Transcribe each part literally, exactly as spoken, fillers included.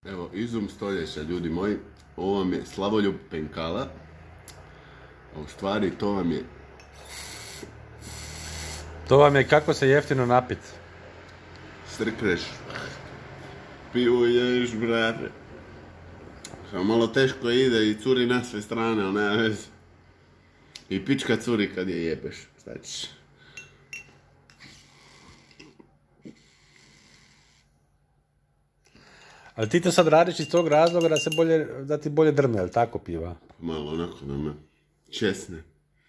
Evo, izum stoljeća, ljudi moji. Ovo vam je Slavoljub Penkala. A u stvari to vam je... To vam je kako se jeftino napit. Strkreš. Pijuješ, brate. Samo malo teško ide i curi na sve strane, ali nema veze. I pička curi kad je jebeš. Šta ćeš? Ali ti to sad radiš iz tog razloga da se bolje, da ti bolje drne, jel tako piva? Malo onako da me česne.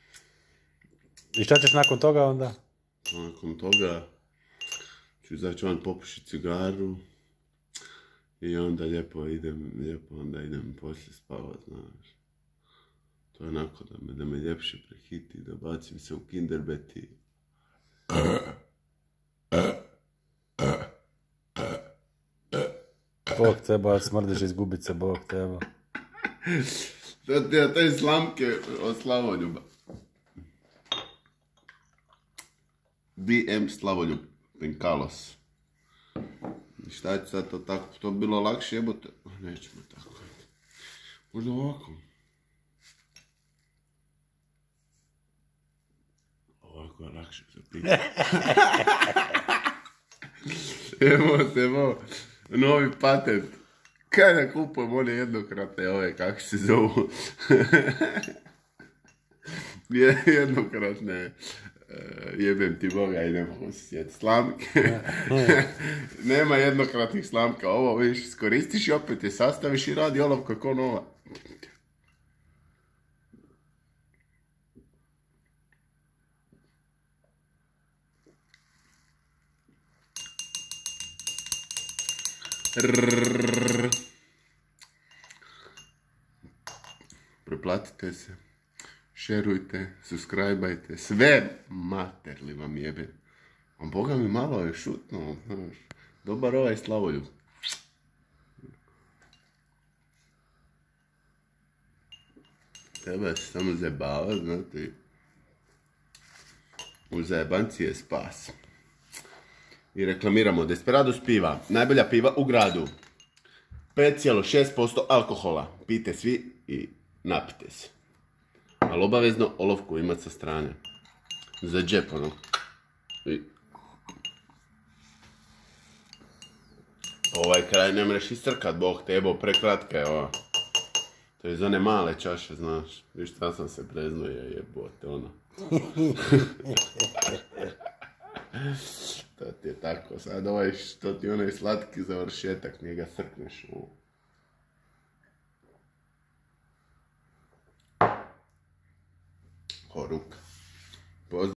I šta ćeš nakon toga onda? Nakon toga ću izaći van popušiti cigaru i onda lijepo idem, lijepo onda idem poslije spavat, znaš. To je onako da me, da me ljepše prehiti, da bacim se u kinderbet i... Bog teba, smrdiš izgubit se, Bog teba. To ti je te slamke od Slavoljuba. B M Slavoljub Penkalos. I šta će sad to tako? To bi bilo lakše jebote? Nećemo tako. Možda ovako. Ovako je lakše za piti. Evo se, evo. Novi patent. Kaj da kupujem one jednokratne ove, kako se zovu? Jednokratne, jebem ti Boga i ne mogu se sjeti, slamke. Nema jednokratnih slamka, ovo vidiš, iskoristiš i opet je sastaviš i radi olovka ko nova. Rrrr. Preplatite se, šerujte, subscribeajte, sve mater li vam jebe. A Boga mi malo je šutno, znaš. Dobar ovaj Slavoljub. Treba se samo zajebavat, znate. U zajebanci je spas. I reklamiramo Desperados piva, najbolja piva u gradu. pet zarez šest posto alkohola. Pijte svi i napite se. Ali obavezno olovku imati sa strane. Za džep, ono. I... Ovaj kraj ne mreš iscrkat, Bog tebo, prekratka je ova. To je iz one male čaše, znaš. Viš šta sam se preznuje, jebote, ono. To ti je tako, sad ovaj što ti onaj slatki završetak, njega srkneš u... Ko ruka. Pozdrav.